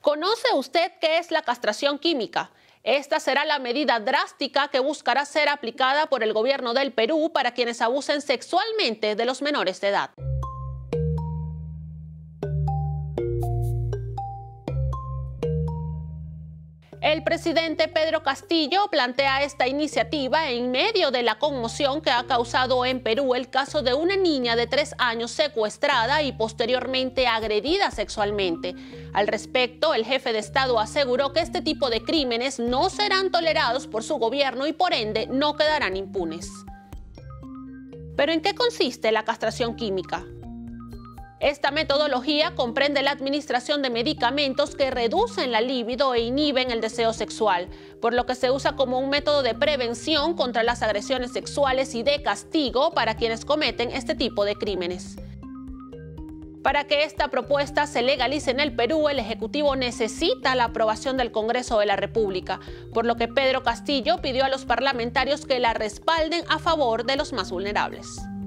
¿Conoce usted qué es la castración química? Esta será la medida drástica que buscará ser aplicada por el gobierno del Perú para quienes abusen sexualmente de los menores de edad. El presidente Pedro Castillo plantea esta iniciativa en medio de la conmoción que ha causado en Perú el caso de una niña de 3 años secuestrada y posteriormente agredida sexualmente. Al respecto, el jefe de Estado aseguró que este tipo de crímenes no serán tolerados por su gobierno y por ende no quedarán impunes. ¿Pero en qué consiste la castración química? Esta metodología comprende la administración de medicamentos que reducen la libido e inhiben el deseo sexual, por lo que se usa como un método de prevención contra las agresiones sexuales y de castigo para quienes cometen este tipo de crímenes. Para que esta propuesta se legalice en el Perú, el Ejecutivo necesita la aprobación del Congreso de la República, por lo que Pedro Castillo pidió a los parlamentarios que la respalden a favor de los más vulnerables.